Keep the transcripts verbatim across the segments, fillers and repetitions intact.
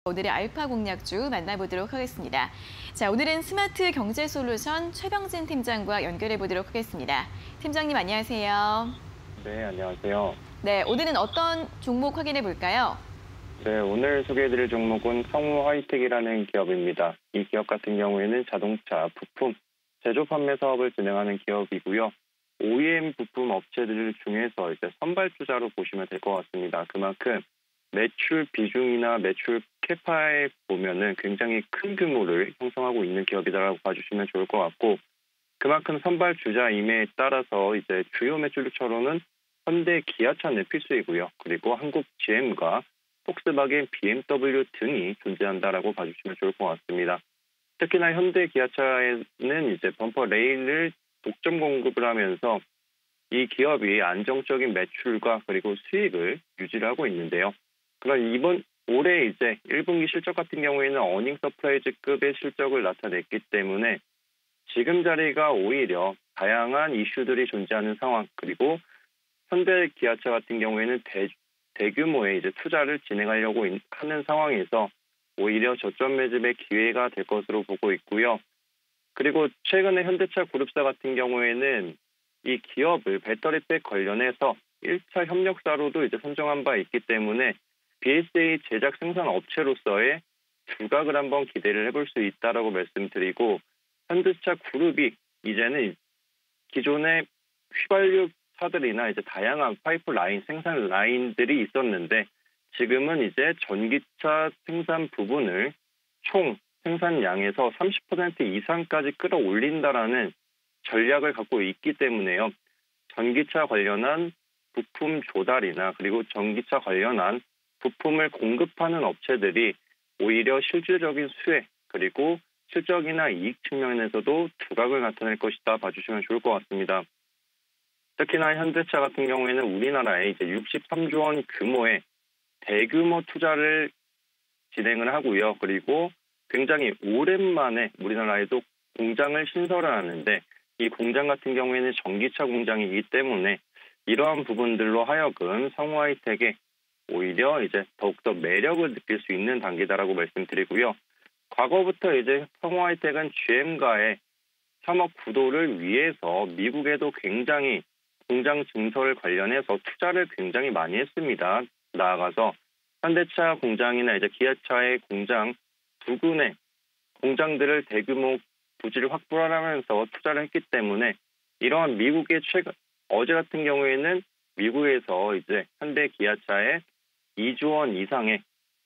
오늘의 알파 공략주 만나보도록 하겠습니다. 자, 오늘은 스마트 경제 솔루션 최병진 팀장과 연결해 보도록 하겠습니다. 팀장님 안녕하세요. 네, 안녕하세요. 네, 오늘은 어떤 종목 확인해 볼까요? 네, 오늘 소개해드릴 종목은 성우 하이텍이라는 기업입니다. 이 기업 같은 경우에는 자동차, 부품, 제조 판매 사업을 진행하는 기업이고요. 오이엠 부품 업체들 중에서 이제 선발 투자로 보시면 될 것 같습니다. 그만큼 매출 비중이나 매출 캐파에 보면은 굉장히 큰 규모를 형성하고 있는 기업이다라고 봐주시면 좋을 것 같고, 그만큼 선발 주자임에 따라서 이제 주요 매출처로는 현대, 기아차는 필수이고요. 그리고 한국 지엠과 폭스바겐, 비엠더블유 등이 존재한다라고 봐주시면 좋을 것 같습니다. 특히나 현대, 기아차에는 이제 범퍼 레일을 독점 공급을 하면서 이 기업이 안정적인 매출과 그리고 수익을 유지를 하고 있는데요. 그럼 이번 올해 이제 일 분기 실적 같은 경우에는 어닝 서프라이즈급의 실적을 나타냈기 때문에 지금 자리가 오히려 다양한 이슈들이 존재하는 상황, 그리고 현대 기아차 같은 경우에는 대, 대규모의 이제 투자를 진행하려고 하는 상황에서 오히려 저점 매집의 기회가 될 것으로 보고 있고요. 그리고 최근에 현대차 그룹사 같은 경우에는 이 기업을 배터리백 관련해서 일 차 협력사로도 이제 선정한 바 있기 때문에 비에스에이 제작 생산 업체로서의 두각을 한번 기대를 해볼 수 있다라고 말씀드리고, 현대차 그룹이 이제는 기존의 휘발유 차들이나 이제 다양한 파이프라인 생산 라인들이 있었는데 지금은 이제 전기차 생산 부분을 총 생산량에서 삼십 퍼센트 이상까지 끌어올린다라는 전략을 갖고 있기 때문에요. 전기차 관련한 부품 조달이나 그리고 전기차 관련한 부품을 공급하는 업체들이 오히려 실질적인 수혜 그리고 실적이나 이익 측면에서도 두각을 나타낼 것이다 봐주시면 좋을 것 같습니다. 특히나 현대차 같은 경우에는 우리나라에 이제 육십삼조 원 규모의 대규모 투자를 진행을 하고요. 그리고 굉장히 오랜만에 우리나라에도 공장을 신설을 하는데 이 공장 같은 경우에는 전기차 공장이기 때문에 이러한 부분들로 하여금 성우 하이텍에 오히려 이제 더욱더 매력을 느낄 수 있는 단계다라고 말씀드리고요. 과거부터 이제 성우 하이텍은 지엠과의 삼억 구도를 위해서 미국에도 굉장히 공장 증설 관련해서 투자를 굉장히 많이 했습니다. 나아가서 현대차 공장이나 이제 기아차의 공장 두 군의 공장들을 대규모 부지를 확보하면서 투자를 했기 때문에 이러한 미국의 최근 어제 같은 경우에는 미국에서 이제 현대 기아차에 이조 원 이상의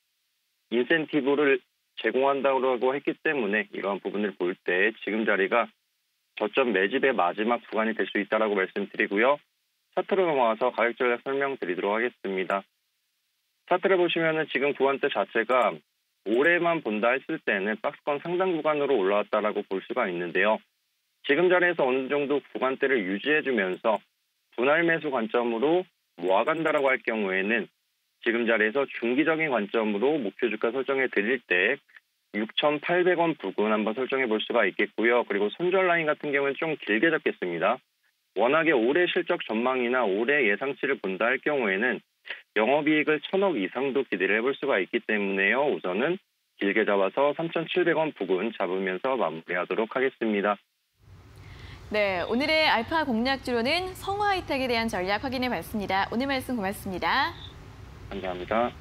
인센티브를 제공한다고 했기 때문에 이러한 부분을 볼 때 지금 자리가 저점 매집의 마지막 구간이 될 수 있다고 말씀드리고요. 차트로 넘어와서 가격 전략 설명드리도록 하겠습니다. 차트를 보시면은 지금 구간대 자체가 올해만 본다 했을 때는 박스권 상단 구간으로 올라왔다라고 볼 수가 있는데요. 지금 자리에서 어느 정도 구간대를 유지해주면서 분할 매수 관점으로 모아간다라고 할 경우에는 지금 자리에서 중기적인 관점으로 목표 주가 설정해 드릴 때 육천팔백 원 부근 한번 설정해 볼 수가 있겠고요. 그리고 손절 라인 같은 경우는 좀 길게 잡겠습니다. 워낙에 올해 실적 전망이나 올해 예상치를 본다 할 경우에는 영업이익을 천억 이상도 기대를 해볼 수가 있기 때문에요. 우선은 길게 잡아서 삼천칠백 원 부근 잡으면서 마무리하도록 하겠습니다. 네, 오늘의 알파 공략주로는 성우 하이텍에 대한 전략 확인해 봤습니다. 오늘 말씀 고맙습니다. 감사합니다.